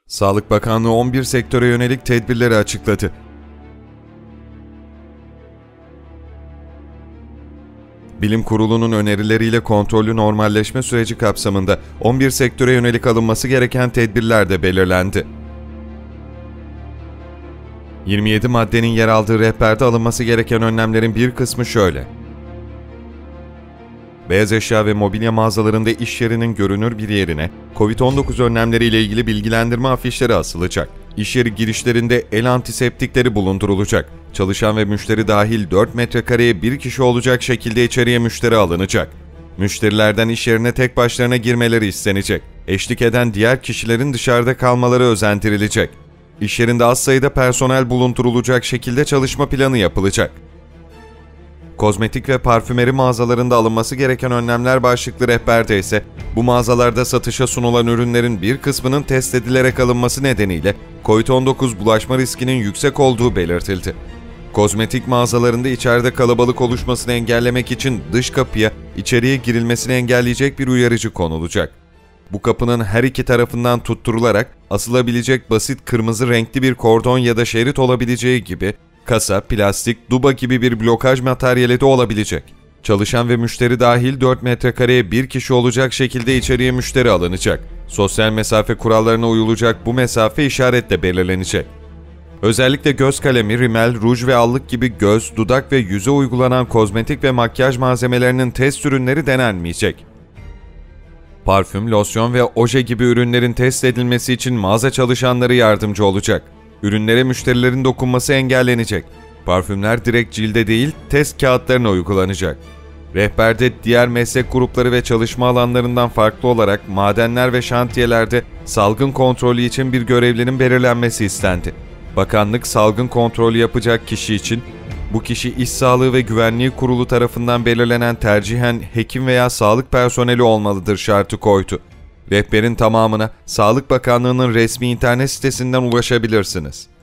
Sağlık Bakanlığı 11 sektöre yönelik tedbirleri açıkladı. Bilim Kurulu'nun önerileriyle kontrollü normalleşme süreci kapsamında 11 sektöre yönelik alınması gereken tedbirler de belirlendi. 27 maddenin yer aldığı rehberde alınması gereken önlemlerin bir kısmı şöyle. Beyaz eşya ve mobilya mağazalarında iş yerinin görünür bir yerine COVID-19 önlemleriyle ilgili bilgilendirme afişleri asılacak. İş yeri girişlerinde el antiseptikleri bulundurulacak. Çalışan ve müşteri dahil 4 metrekareye bir kişi olacak şekilde içeriye müşteri alınacak. Müşterilerden iş yerine tek başlarına girmeleri istenecek. Eşlik eden diğer kişilerin dışarıda kalmaları özendirilecek. İş yerinde az sayıda personel bulundurulacak şekilde çalışma planı yapılacak. Kozmetik ve parfümeri mağazalarında alınması gereken önlemler başlıklı rehberde ise bu mağazalarda satışa sunulan ürünlerin bir kısmının test edilerek alınması nedeniyle COVID-19 bulaşma riskinin yüksek olduğu belirtildi. Kozmetik mağazalarında içeride kalabalık oluşmasını engellemek için dış kapıya içeriye girilmesini engelleyecek bir uyarıcı konulacak. Bu kapının her iki tarafından tutturularak asılabilecek basit kırmızı renkli bir kordon ya da şerit olabileceği gibi kasa, plastik, duba gibi bir blokaj materyali de olabilecek. Çalışan ve müşteri dahil 4 metrekareye bir kişi olacak şekilde içeriye müşteri alınacak. Sosyal mesafe kurallarına uyulacak bu mesafe işaretle belirlenecek. Özellikle göz kalemi, rimel, ruj ve allık gibi göz, dudak ve yüze uygulanan kozmetik ve makyaj malzemelerinin test ürünleri denenmeyecek. Parfüm, losyon ve oje gibi ürünlerin test edilmesi için mağaza çalışanları yardımcı olacak. Ürünlere müşterilerin dokunması engellenecek. Parfümler direkt cilde değil, test kağıtlarına uygulanacak. Rehberde diğer meslek grupları ve çalışma alanlarından farklı olarak madenler ve şantiyelerde salgın kontrolü için bir görevlinin belirlenmesi istendi. Bakanlık salgın kontrolü yapacak kişi için bu kişi İş Sağlığı ve Güvenliği Kurulu tarafından belirlenen tercihen hekim veya sağlık personeli olmalıdır şartı koydu. Rehberin tamamına Sağlık Bakanlığı'nın resmi internet sitesinden ulaşabilirsiniz.